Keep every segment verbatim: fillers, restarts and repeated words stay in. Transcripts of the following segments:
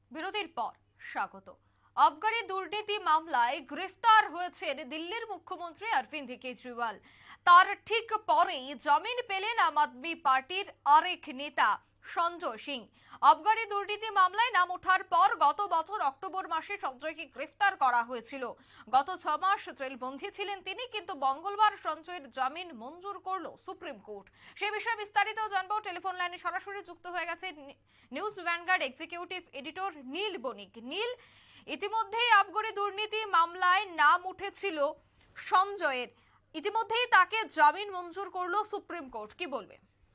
বিরতির পর স্বাগত। আবগারি দুর্নীতি মামলায় গ্রেফতার হয়েছেন দিল্লির মুখ্যমন্ত্রী অরবিন্দ কেজরিওয়াল। তার ঠিক পরেই জামিন পেলেন আম আদমি পার্টির আরেক নেতা সঞ্জয় সিং। আবগারি দুর্নীতি মামলায় নাম ওঠার পর গত বছর অক্টোবর মাসে সঞ্জয়কে গ্রেফতার করা হয়েছিল। গত ছ মাস জেলবন্দী ছিলেন তিনি, কিন্তু মঙ্গলবার সঞ্জয়ের জামিন মঞ্জুর করল সুপ্রিম কোর্ট। সে বিষয়ে বিস্তারিত জানবো। টেলিফোন লাইনে সরাসরি যুক্ত হয়ে গেছে news Vanguard executive editor Neel Banik. Neel, ইতিমধ্যেই আবগারি দুর্নীতি মামলায় নাম উঠেছিল সঞ্জয়ের, ইতিমধ্যেই তাকে জামিন মঞ্জুর করলো সুপ্রিম কোর্ট, কি বলবে?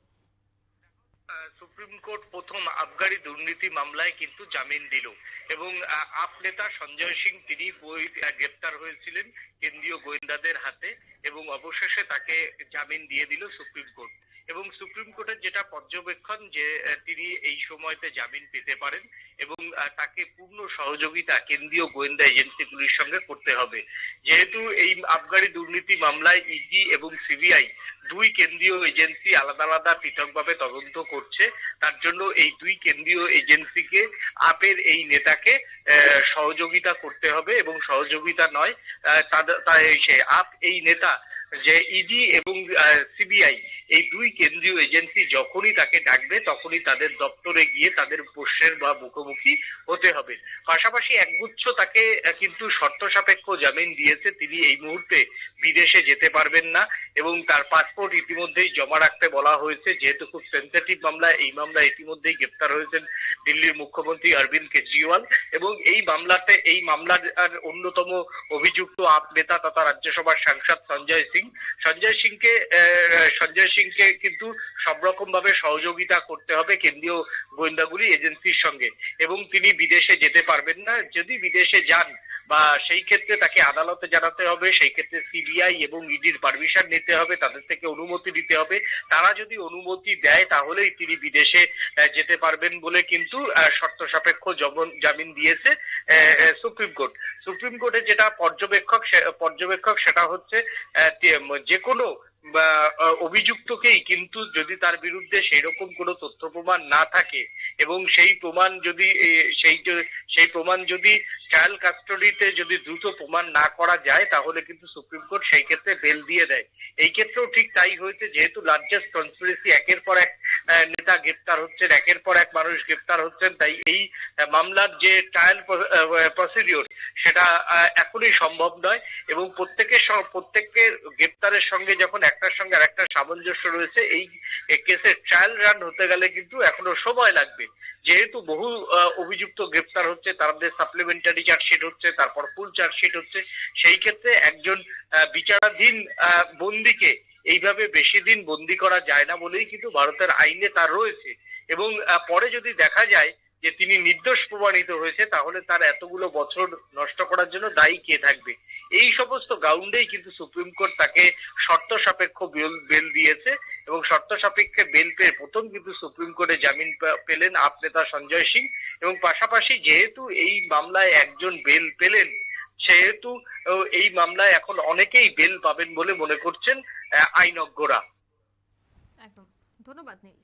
সুপ্রিম কোর্ট প্রথম আবগারি দুর্নীতি মামলায় কিন্তু জামিন দিল এবং আপ নেতা সঞ্জয় সিং তিনি গ্রেপ্তার হয়েছিলেন কেন্দ্রীয় গোয়েন্দাদের হাতে এবং অবশেষে তাকে জামিন দিয়ে দিল সুপ্রিম কোর্ট। এবং সুপ্রিম কোর্টের যেটা পর্যবেক্ষণ যে তিনি এই সময়তে জামিন পেতে পারেন এবং তাকে পূর্ণ সহযোগিতা কেন্দ্রীয় গোয়েন্দা এজেন্সিগুলির সঙ্গে করতে হবে। যেহেতু এই আবগারি দুর্নীতি মামলায় ইডি এবং সিবিআই দুই কেন্দ্রীয় এজেন্সি আলাদা আলাদা পৃথকভাবে তদন্ত করছে, তার জন্য এই দুই কেন্দ্রীয় এজেন্সিকে আপের এই নেতাকে সহযোগিতা করতে হবে এবং সহযোগিতা নয় তাদের আপ এই নেতা যে ইডি এবং সিবিআই এই দুই কেন্দ্রীয় এজেন্সি যখনই তাকে ডাকবে তখনই তাদের দপ্তরে গিয়ে তাদের প্রশ্নের বা মুখোমুখি হতে হবে। পাশাপাশি একগুচ্ছ তাকে কিন্তু শর্ত সাপেক্ষ জামিন দিয়েছে, তিনি এই মুহূর্তে বিদেশে যেতে পারবেন না এবং তার পাসপোর্ট ইতিমধ্যেই জমা রাখতে বলা হয়েছে। যেহেতু খুব সেন্সিটিভ মামলা, এই মামলায় ইতিমধ্যেই গ্রেপ্তার হয়েছেন দিল্লির মুখ্যমন্ত্রী অরবিন্দ কেজরিওয়াল এবং এই মামলাতে এই মামলার অন্যতম অভিযুক্ত আপ নেতা তথা রাজ্যসভার সাংসদ সঞ্জয় সিং সঞ্জয় সিংকে সঞ্জয় সিংকে কিন্তু সব রকম ভাবে সহযোগিতা করতে হবে কেন্দ্রীয় গোয়েন্দাগুলি এজেন্সির সঙ্গে এবং তিনি বিদেশে যেতে পারবেন না। যদি বিদেশে যান বা সেই ক্ষেত্রে তাকে আদালতে জানাতে হবে, সেই ক্ষেত্রে সিবিআই এবং ইডির পারমিশন নিতে হবে, তাদের থেকে অনুমতি দিতে হবে। তারা যদি অনুমতি দেয় তাহলেই তিনি বিদেশে যেতে পারবেন বলে কিন্তু শর্ত সাপেক্ষ জামিন দিয়েছে সুপ্রিম কোর্ট। সুপ্রিম কোর্টের যেটা পর্যবেক্ষক পর্যবেক্ষক সেটা হচ্ছে যে কোনো অভিযুক্তকেই কিন্তু যদি তার বিরুদ্ধে সেই রকম কোনো তথ্য প্রমাণ না থাকে এবং সেই প্রমাণ যদি সেই সেই প্রমাণ যদি ট্রায়াল কাস্টডিতে যদি দ্রুত প্রমাণ না করা যায় তাহলে কিন্তু সুপ্রিম কোর্ট সেই ক্ষেত্রে বেল দিয়ে দেয়। এই ক্ষেত্রেও ঠিক তাই হয়েছে, যেহেতু লার্জেস্ট কনস্পিরেসি একের পর এক নেতা গ্রেপ্তার হচ্ছেন, একের পর এক মানুষ গ্রেপ্তার হচ্ছেন, তাই এই মামলার যে ট্রায়াল প্রসিডিওর সেটা এখনই সম্ভব নয় এবং প্রত্যেকের প্রত্যেকের গ্রেপ্তারের সঙ্গে যখন একটার সঙ্গে আরেকটা সামঞ্জস্য রয়েছে, এই কেসের ট্রায়াল রান হতে গেলে কিন্তু এখনো সময় লাগবে। যেহেতু বহু অভিযুক্ত গ্রেপ্তার হচ্ছে, তাদের সাপ্লিমেন্টারি চার্জশিট হচ্ছে, তারপর ফুল চার্জশিট হচ্ছে, সেই ক্ষেত্রে একজন বিচারাধীন বন্দীকে এইভাবে বেশি দিন বন্দী করা যায় না বলেই কিন্তু ভারতের আইনে তার রয়েছে এবং পরে যদি দেখা যায় যে তিনি নির্দোষ প্রমাণিত হয়েছে তাহলে তার এতগুলো বছর নষ্ট করার জন্য দায়ী কে থাকবে। এই সমস্ত গ্রাউন্ডেই কিন্তু সুপ্রিম কোর্ট তাকে শর্ত সাপেক্ষ বেল দিয়েছে এবং শর্ত সাপেক্ষে বেল পেয়ে প্রথম কিন্তু সুপ্রিম কোর্টে জামিন পেলেন আপ নেতা সঞ্জয় সিং এবং পাশাপাশি যেহেতু এই মামলায় একজন বেল পেলেন সেহেতু এই মামলায় এখন অনেকেই বেল পাবেন বলে মনে করছেন আইনজ্ঞরা। একদম ধন্যবাদ নীল।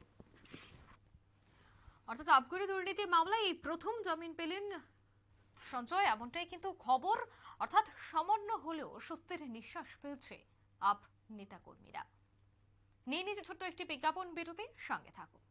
অর্থাৎ আবগারি দুর্নীতি মামলায় এই প্রথম জামিন পেলেন সঞ্জয়, এমনটাই কিন্তু খবর। অর্থাৎ সামান্য হলেও স্বস্তির নিঃশ্বাস ফেলছে আপ নেতাকর্মীরা। নিয়ে নিতে ছোট্ট একটি বিজ্ঞাপন বিরতি, সঙ্গে থাকুন।